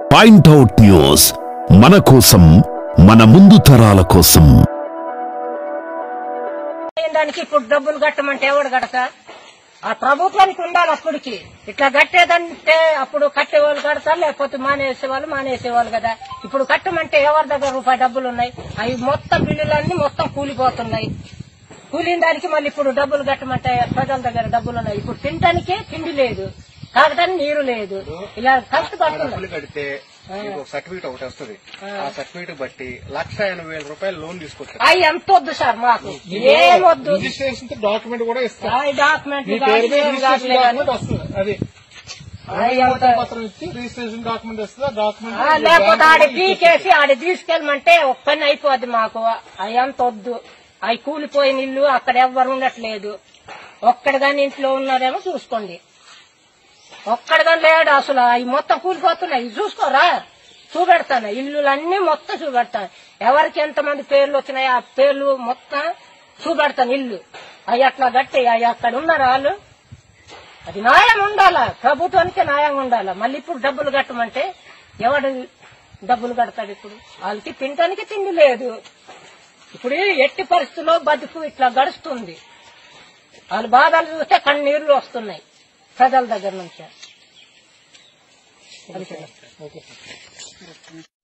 Point out news, మన కోసం, మన ముందు తరాల కోసం. దానికి ఇప్పుడు డబ్బులు కట్టమంటే ఎవడు కడతా? ఆ ప్రభుత్వానికి ఉండాలి. అప్పటికి ఇట్లా కట్టేదంటే అప్పుడు కట్టేవాళ్ళు కడతారు, లేకపోతే మానేసేవాళ్ళు కదా. ఇప్పుడు కట్టమంటే ఎవరి దగ్గర రూపాయి డబ్బులు ఉన్నాయి? అవి మొత్తం బిల్లులన్నీ మొత్తం కూలిపోతున్నాయి. కూలిన దానికి మళ్ళీ ఇప్పుడు డబ్బులు కట్టమంటే ప్రజల దగ్గర డబ్బులు ఉన్నాయి. ఇప్పుడు తినటానికే తిండి లేదు, తాగటానికి నీరు లేదు. ఇలా కడితే సర్టిఫికేట్ ఒకటి వస్తుంది. ఆ సర్టిఫికేట్ బట్టి 1,80,000 రూపాయలు లోన్ తీసుకొచ్చారు. అవి ఎంత వద్దు సార్, మాకు ఏమొద్దు. రిజిస్ట్రేషన్ డాక్యుమెంట్ కూడా ఇస్తారు. అది పత్రం ఇచ్చి రిజిస్ట్రేషన్ డాక్యుమెంట్ ఇస్తుంది. డాక్యుమెంట్ లేకపోతే ఆడ పీకేసి ఆడ తీసుకెళ్ళమంటే ఒక్క పని అయిపోద్ది మాకు. అవి ఎంత వద్దు. అవి కూలిపోయిన ఇల్లు, అక్కడ ఎవ్వరు ఉండట్లేదు. ఒక్కడిగాని ఇంట్లో ఉన్నారేమో చూసుకోండి, ఒక్కడిగాని లేడు అసలు. అవి మొత్తం కూలిపోతున్నాయి. చూసుకోరా, చూపెడతాను. ఇల్లులన్నీ మొత్తం చూపెడతాను. ఎవరికి ఎంతమంది పేర్లు వచ్చినాయి ఆ పేర్లు మొత్తం చూపెడతాను. ఇల్లు అవి అట్లా గట్టి అవి అక్కడ ఉన్నారు వాళ్ళు. అది న్యాయం ఉండాలా, ప్రభుత్వానికి న్యాయంగా ఉండాలా. మళ్ళీ ఇప్పుడు డబ్బులు కట్టమంటే ఎవడు డబ్బులు కడతాడు? ఇప్పుడు వాళ్ళకి తినటానికి తిండి లేదు. ఇప్పుడు ఎట్టి పరిస్థితుల్లో బతుకు ఇట్లా గడుస్తుంది. వాళ్ళ బాధలు చూస్తే కన్నీళ్లు వస్తున్నాయి ప్రజల దగ్గర నుంచి.